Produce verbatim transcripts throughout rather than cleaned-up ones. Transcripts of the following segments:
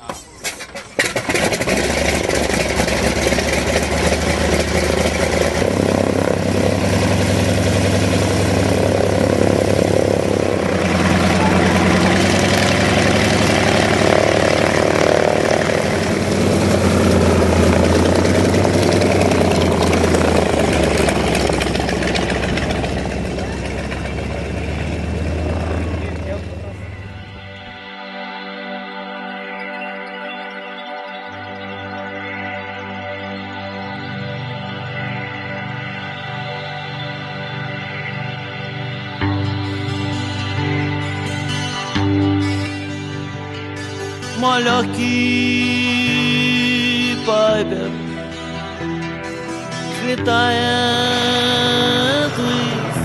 Мой легкий пайпер летает ввысь.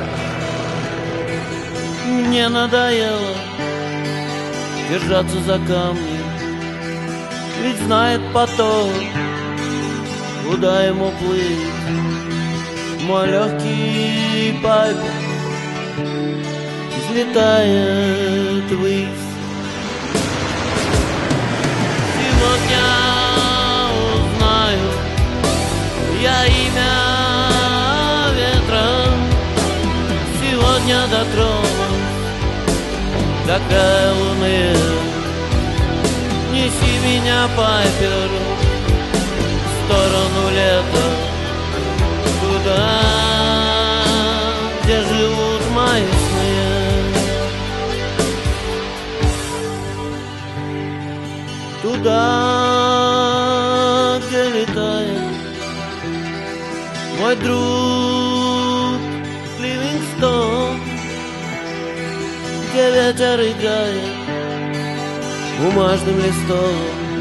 Мне надоело держаться за камни, ведь знает поток, куда ему плыть. Мой легкий пайпер взлетает ввысь. Сегодня узнаю я имя ветра, сегодня дотронусь до края луны. Неси меня, пайпер, в сторону лета, туда, где живут мои сны. Туда, где летает мой друг Ливингстон, где ветер играет бумажным листом.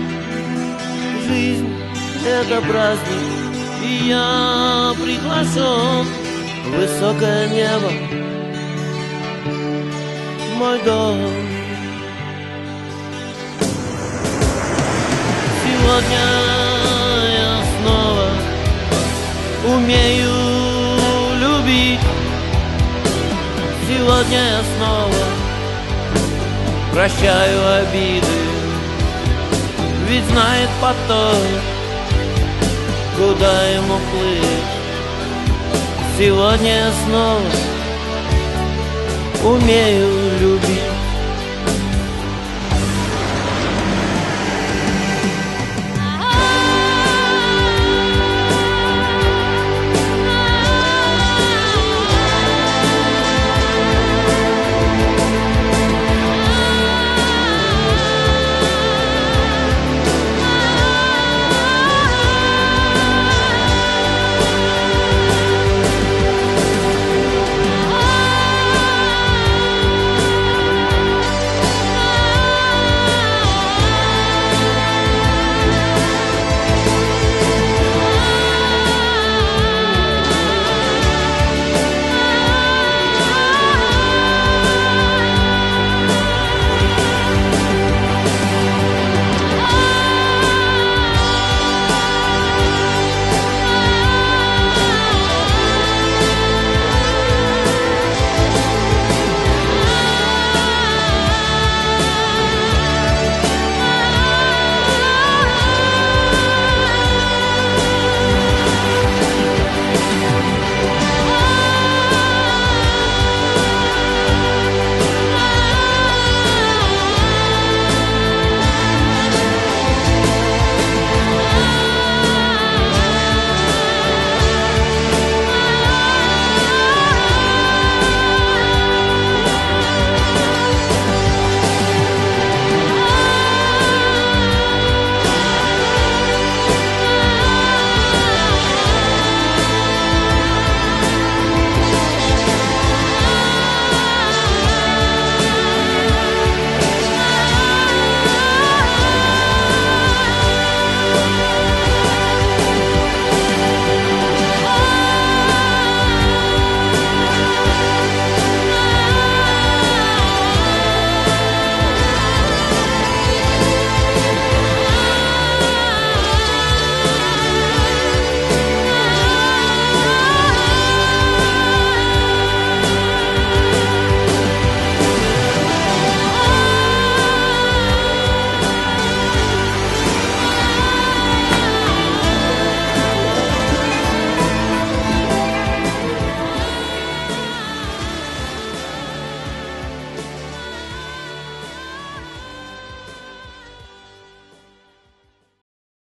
Жизнь — это праздник, и я приглашен в высокое небо, мой дом. Сегодня я снова умею любить. Сегодня я снова прощаю обиды, ведь знает поток, куда ему плыть. Сегодня я снова умею любить.